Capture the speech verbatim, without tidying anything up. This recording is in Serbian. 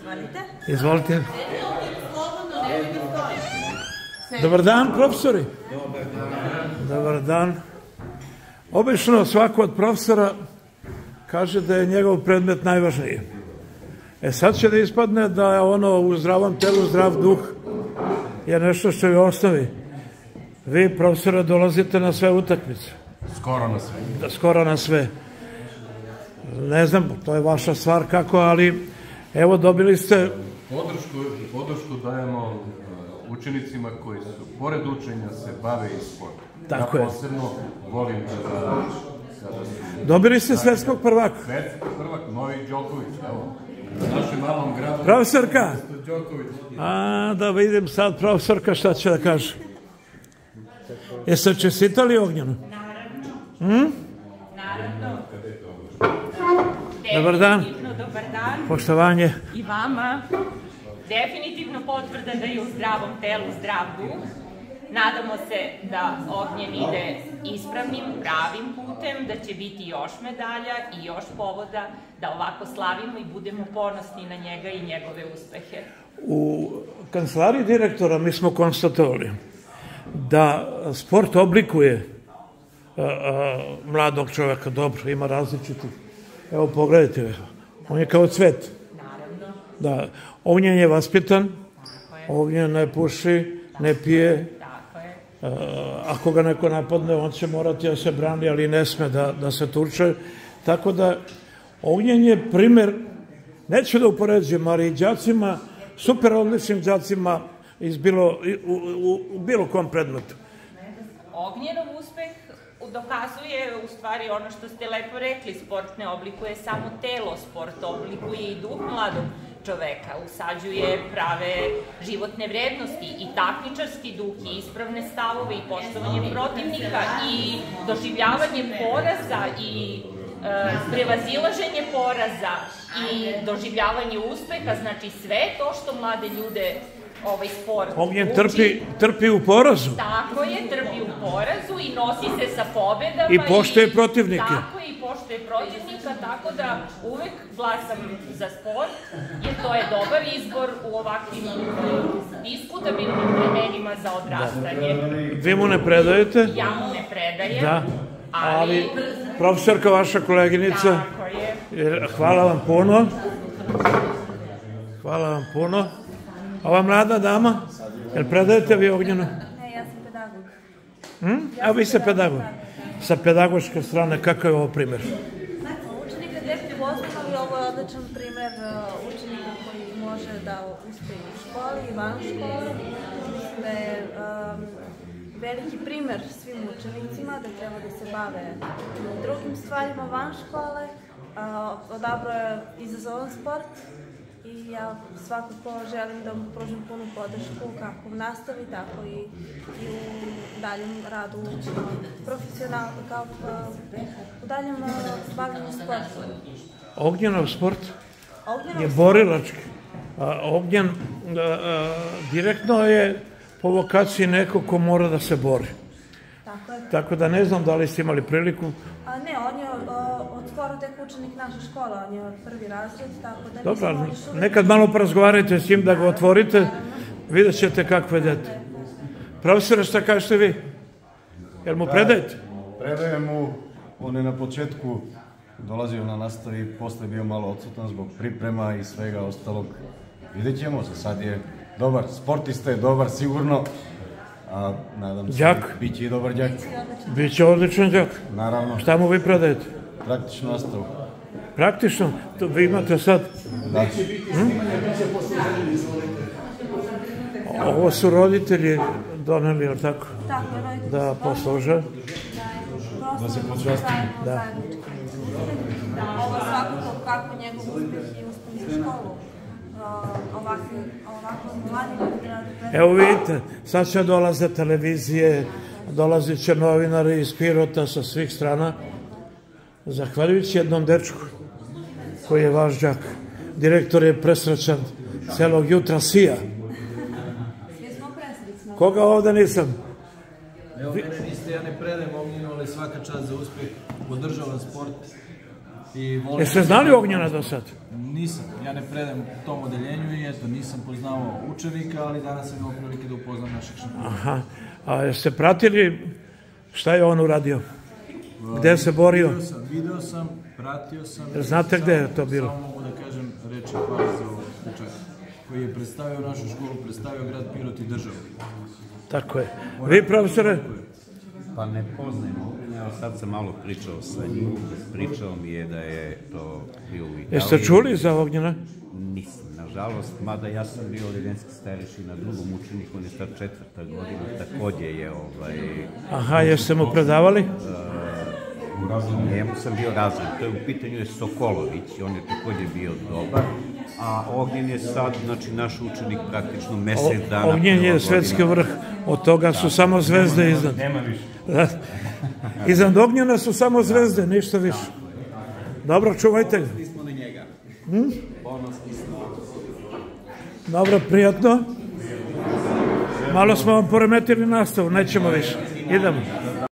Izvolite. Dobar dan, profesori. Dobar dan. Obično svako od profesora kaže da je njegov predmet najvažniji. E sad će da ispadne da je ono u zdravom telu, zdrav duh je nešto što je osnovi. Vi, profesora, dolazite na sve utakmice. Skoro na sve. Skoro na sve. Ne znam, to je vaša stvar kako, ali evo dobili ste... Podršku dajemo učenicima koji su, pored učenja, se bave i sportom. Tako je. Ja posebno volim kada su... Dobili ste svetskog prvaka. Svetski prvak, Novik Đoković, evo. U našem malom gradu... Profesorka! A, da vidim sad profesorka šta će da kaže. Jeste čestitali Ognjenu? Naravno. Naravno. Dobar dan. Dobar dan. Poštovanje. I vama. Definitivno potvrda da je u zdravom telu zdrav duh. Nadamo se da Ognjen ide ispravnim, pravim putem, da će biti još medalja i još povoda da ovako slavimo i budemo ponosni na njega i njegove uspehe. U kancelariji direktora mi smo konstatovali da sport oblikuje mladog čoveka, dobro, ima različitih. Evo, pogledajte, on je kao cvet. Naravno. Da, Ognjen je vaspitan, Ognjen ne puši, ne pije. Tako je. Ako ga neko napadne, on će morati da se brani, ali ne sme da se tuče. Tako da, Ognjen je primer, neću da upoređujem, ali i đacima, super odličnim đacima u bilo kom predmetu. Ognjenov uspeh dokazuje u stvari ono što ste lepo rekli, sport ne oblikuje samo telo, sport oblikuje i duh mladog čoveka, usađuje prave životne vrednosti i takmičarski duh i ispravne stavove i poštovanje protivnika i doživljavanje poraza i prevazilaženje poraza i doživljavanje uspeha, znači sve to što mlade ljude ovaj sport uči. Ognjen trpi u porazu. Tako je, trpi u porazu i nosi se sa pobedama. I poštuje protivnike. Tako je, i poštuje protivnika, tako da uvek glasam za sport, jer to je dobar izbor u ovakvim diskutabilnim vremenima za odrastanje. Vi mu ne predajete? Ja mu ne predajem. Da, ali profesorka, vaša koleginica, hvala vam puno. Hvala vam puno. Ova mlada dama, jel predajete vi Ognjenu? Ne, ja sam pedagog. A vi ste pedagog. Sa pedagoške strane, kakav je ovo primjer? Učenika definitivno poznam, ali ovo je odličan primjer učenika koji može da uspeje u školi i van škole. Mislim da je veliki primjer svim učenicima da treba da se bave drugim stvarima van škole. Odabro je izazovan sport. I ja svakako želim da mu pružim punu podršku kako u nastavi, tako i u daljem radu profesionalno, kao u daljem bavljenju sportom. Ognjenov sport je borilački. Ognjen direktno je po vokaciji neko ko mora da se bori. Tako da ne znam da li ste imali priliku. Ne, on je od skoro tek učenik naše škole, on je od prvi razred, tako da... Dobro, nekad malo porazgovarajte s njim da ga otvorite, vidjet ćete kako je dete. Profesore, šta kažete vi? Jel mu predajete? Predajem mu, on je na početku dolazio na nastavi, posle je bio malo odsutan zbog priprema i svega ostalog. Vidjet ćemo se, sad je dobar, sportista je dobar sigurno. A nadam se, bit će i dobar đak. Biće odličan đak. Naravno. Šta mu vi predajete? Praktičnu nastavu. Praktično? Vi imate sad? Da. Ovo su roditelji doneli, ili tako? Tako, roditelji. Da posluže. Da se počasti. Da. Ovo svakako kako njegov uspjeh i uspjeh za školu. Evo vidite, sad će dolaze televizije, dolazit će novinari iz Pirota sa svih strana, zahvaljujući jednom dečku koji je vaš đak. Direktor je presrećan, celog jutra sija. Svi smo presrećni. Koga ovde nisam? Evo, mene niste, ja ne predajem Ognjenu, ali svaka čast za uspeh, podržavam sport Jeste znali Ognjena do sad? Nisam, ja ne predajem u tom odeljenju i eto, nisam poznao učenika, ali danas sam imao prilike da upoznam našeg šampiona. Aha, a jeste pratili šta je on uradio? Gde se borio? Video sam, video sam, pratio sam. Znate gde je to bilo? Samo mogu da kažem reči hvala za ovog slučaja, koji je predstavio našu školu, predstavio grad Pirot i državu. Tako je. Vi, profesore? Pa ne poznajem Ognjena, evo sad sam malo pričao sa njim, pričao mi je da je to bio u Italiji. Jeste čuli za Ognjena? Nisam, nažalost, mada ja sam bio olivenski starešin na drugom učeniku, on je sad četvrta godina, takođe je ovaj... Aha, jeste mu predavali? Njemu sam bio razred, to je u pitanju je Sokolović, on je takođe bio dobar, a Ognjen je sad, znači, naš učenik praktično mesec dana... Ognjen je svetski vrh, od toga su samo zvezde iznad. Nema više. Iznad Ognjena su samo zvezde, ništa više. Dobro, čuvajte ga. Smo na njega. Ponosni smo. Dobro, prijatno. Malo smo vam poremetili nastavu, nećemo više. Idemo.